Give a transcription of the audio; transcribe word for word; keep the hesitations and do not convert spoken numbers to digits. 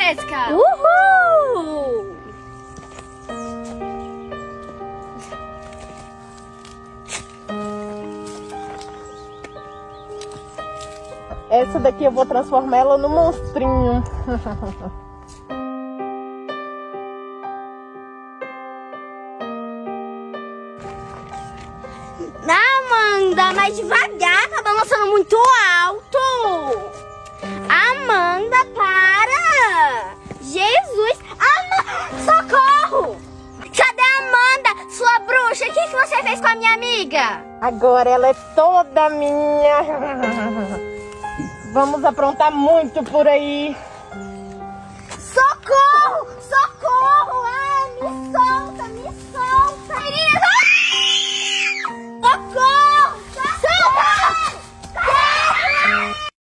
Jéssica! Uhul! Essa daqui eu vou transformar ela no monstrinho. Amanda, mais devagar, tá balançando muito alto. Amanda, para! Jesus! Amanda, socorro! Cadê a Amanda, sua bruxa? O que, que você fez com a minha amiga? Agora ela é toda minha. Vamos aprontar muito por aí. Socorro!